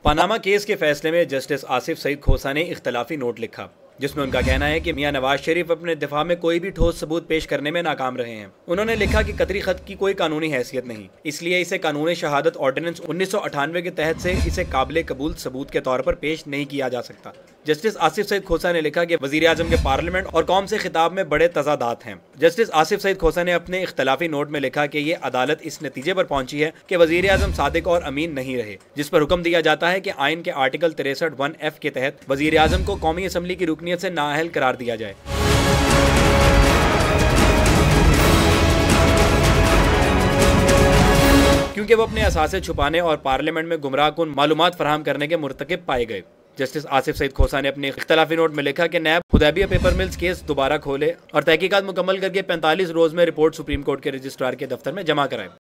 Panama case के फैसले में जस्टिस आसिफ सईद खोसा ने इख्तलाफी नोट लिखा, जिसमें उनका कहना है कि मियां नवाज शरीफ अपने दिफा में कोई भी ठोस सबूत पेश करने में नाकाम रहे हैं। उन्होंने लिखा कि कतरी खत की कोई कानूनी हैसियत नहीं, इसलिए इसे कानूनी शहादत ऑर्डिनेंस 1998 के तहत से इसे काबिल कबूल सबूत के तौर पर पेश नहीं किया जा सकता। जस्टिस आसिफ सईद खोसा ने लिखा कि वजीर आजम के पार्लियामेंट और कौम से खिताब में बड़े तजादात हैं। जस्टिस आसिफ सईद खोसा ने अपने इख्तलाफी नोट में लिखा कि ये अदालत इस नतीजे पर पहुंची है कि वजीर आजम सादिक और अमीन नहीं रहे, जिस पर हुक्म दिया जाता है कि आइन के आर्टिकल 63(1)(f) के तहत वजीर आजम को कौमी असम्बली की रुकनीत से नाअहल करार दिया जाए। क्योंकि वो अपने असासे छुपाने और पार्लियामेंट में गुमराहकुन मालूमात फराहम करने के मुर्तकिब पाए गए। जस्टिस आसिफ सईद खोसा ने अपने इख्तलाफी नोट में लिखा कि NAB Hudaibiya paper mills case दोबारा खोले और तहकीकात मुकम्मल करके 45 रोज में रिपोर्ट सुप्रीम कोर्ट के रजिस्ट्रार के दफ्तर में जमा कराए।